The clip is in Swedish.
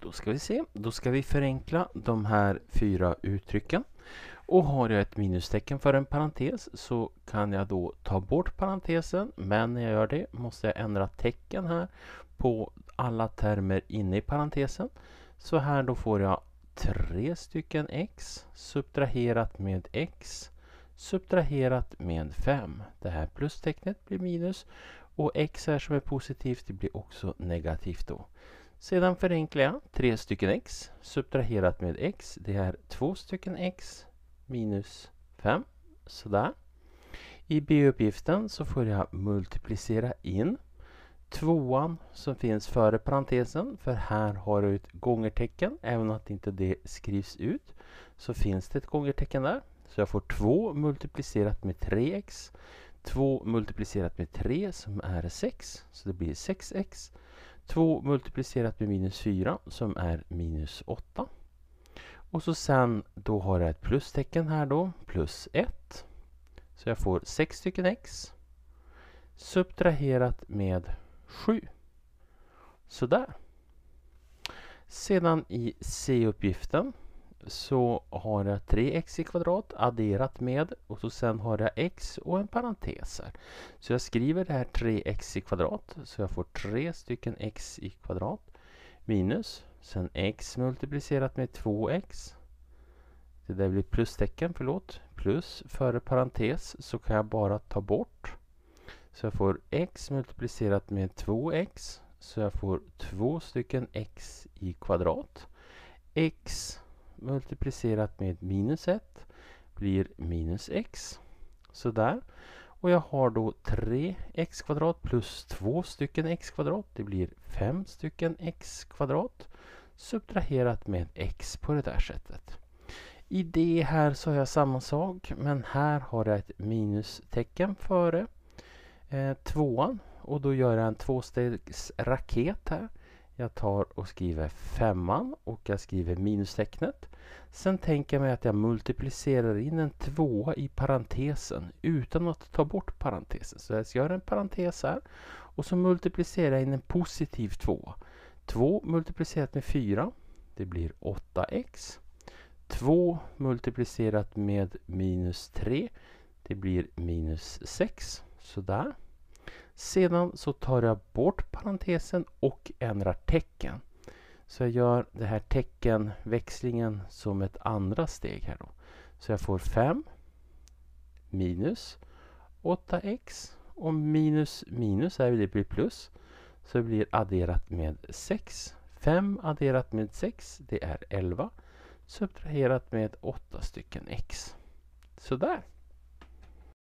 Då ska vi se. Då ska vi förenkla de här 4 uttrycken. Och har jag ett minustecken för en parentes så kan jag då ta bort parentesen. Men när jag gör det måste jag ändra tecken här på alla termer inne i parentesen. Så här då får jag 3 stycken x subtraherat med x subtraherat med 5. Det här plustecknet blir minus och x här som är positivt det blir också negativt då. Sedan förenklar jag 3 stycken x subtraherat med x. Det är 2 stycken x minus 5. Sådär. I b-uppgiften så får jag multiplicera in 2an som finns före parentesen. För här har jag ett gångertecken. Även om inte det skrivs ut så finns det ett gångertecken där. Så jag får 2 multiplicerat med 3x. 2 multiplicerat med 3 som är 6. Så det blir 6x. 2 multiplicerat med minus 4 som är minus 8. Och så sen då har jag ett plustecken här då. Plus 1. Så jag får 6 stycken x. Subtraherat med 7. Sådär. Sedan i c-uppgiften så har jag 3x i kvadrat adderat med och så sen har jag x och en parentes här. Så jag skriver det här 3x i kvadrat så jag får 3 stycken x i kvadrat minus sen x multiplicerat med 2x. Det där blir plustecken, förlåt. Plus före parentes så kan jag bara ta bort. Så jag får x multiplicerat med 2x så jag får 2 stycken x i kvadrat. X multiplicerat med minus 1 blir minus x. Sådär. Och jag har då 3x kvadrat plus 2 stycken x kvadrat. Det blir 5 stycken x kvadrat. Subtraherat med x på det där sättet. I det här så har jag samma sak. Men här har jag ett minustecken före 2an. Och då gör jag en 2-stegs raket här. Jag tar och skriver 5an och jag skriver minustecknet. Sen tänker jag mig att jag multiplicerar in en 2 i parentesen utan att ta bort parentesen. Så jag gör en parentes här och så multiplicerar jag in en positiv 2. 2 multiplicerat med 4, det blir 8x. 2 multiplicerat med minus 3, det blir minus 6. Sådär. Sedan så tar jag bort parentesen och ändrar tecken. Så jag gör det här teckenväxlingen som ett andra steg här då. Så jag får 5 minus 8x och minus minus här det blir plus. Så det blir adderat med 6. 5 adderat med 6 det är 11. Subtraherat med 8 stycken x. Sådär.